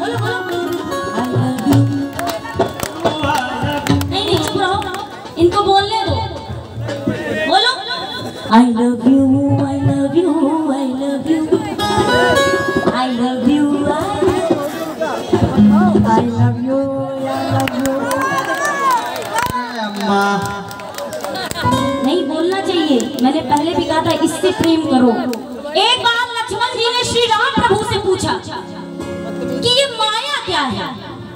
बोलो बोलो। I love you। नहीं नहीं चुप रहो, इनको बोलने दो। बोलो I love you, I love you, I love you, I love you, I love you, I love you। नहीं बोलना चाहिए, मैंने पहले भी कहा था इससे प्रेम करो। एक बार लक्ष्मण जी ने श्री राम प्रभु से पूछा कि ये माया क्या है?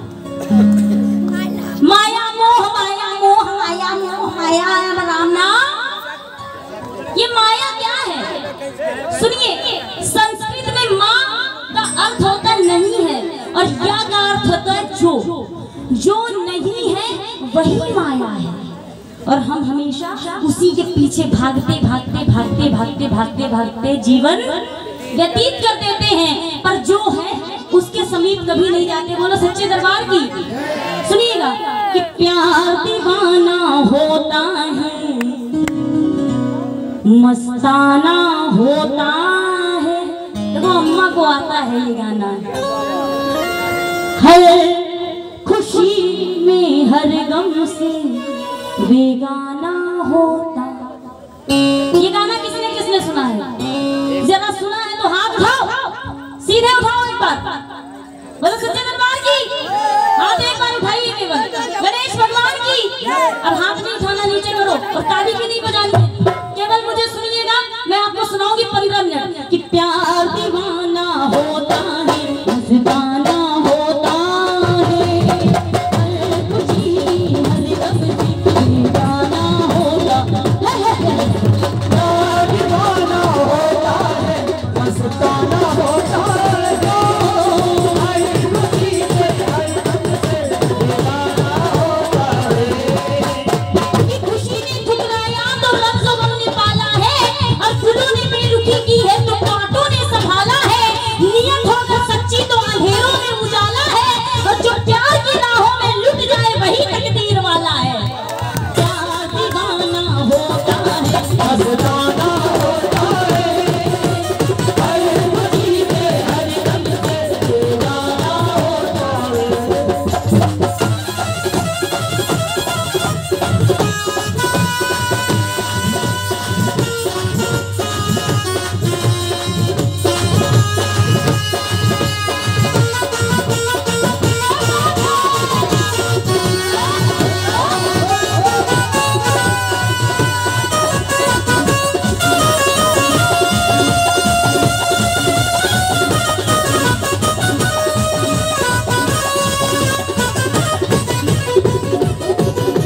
माया मोह माया मोह माया मोह माया राम नाम, ये माया क्या है? सुनिए, संस्कृत में माँ का अर्थ होता नहीं है और या का अर्थ होता है जो नहीं है वही माया है। और हम हमेशा उसी के पीछे भागते भागते भागते भागते भागते भागते जीवन व्यतीत कर देते हैं, पर जो है उसके समीप कभी नहीं जाते। बोलो सच्चे दरबार की। सुनिएगा कि प्यार दीवाना होता है, मस्ताना होता है। देखो अम्मा को आता है ये गाना। हर खुशी में हर गम से बेगाना होता। ये गाना किसने किसने सुना है? जरा सुना है तो हाथ उठाओ, सीधे उठाओ एक बार। बोलो सच्चे दरबार की। हाथ एक बार उठाइए केवल गणेश भगवान की। अब हाथ नहीं उठाना, नीचे करो और ताली भी नहीं बजानी है, केवल मुझे सुनिएगा। मैं आपको सुनाऊंगी 15 मिनट कि प्यार दीवाना